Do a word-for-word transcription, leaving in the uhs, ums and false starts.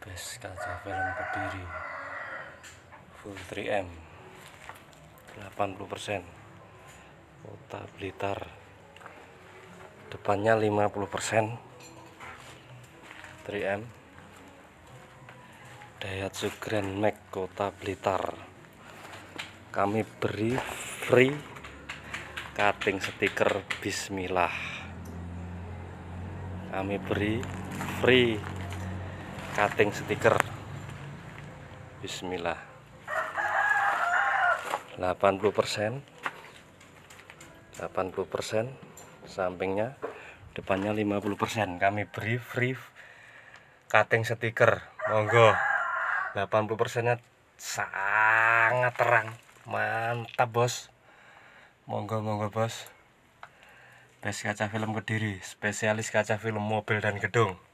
Base kaca film Kediri full tiga M delapan puluh persen, Kota Blitar depannya lima puluh persen, tiga M Daihatsu Grand Max Kota Blitar. Kami beri free cutting stiker Bismillah. Kami beri free cutting stiker Bismillah delapan puluh persen, delapan puluh persen sampingnya, depannya lima puluh persen. Kami beri free cutting stiker, monggo. Delapan puluh persennya sangat terang, mantap bos. Monggo monggo bos. Base Kaca Film Kediri, spesialis kaca film mobil dan gedung.